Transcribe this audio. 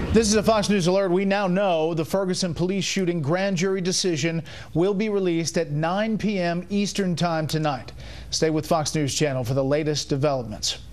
This is a Fox News alert. We now know the Ferguson police shooting grand jury decision will be released at 9 p.m. Eastern time tonight. Stay with Fox News Channel for the latest developments.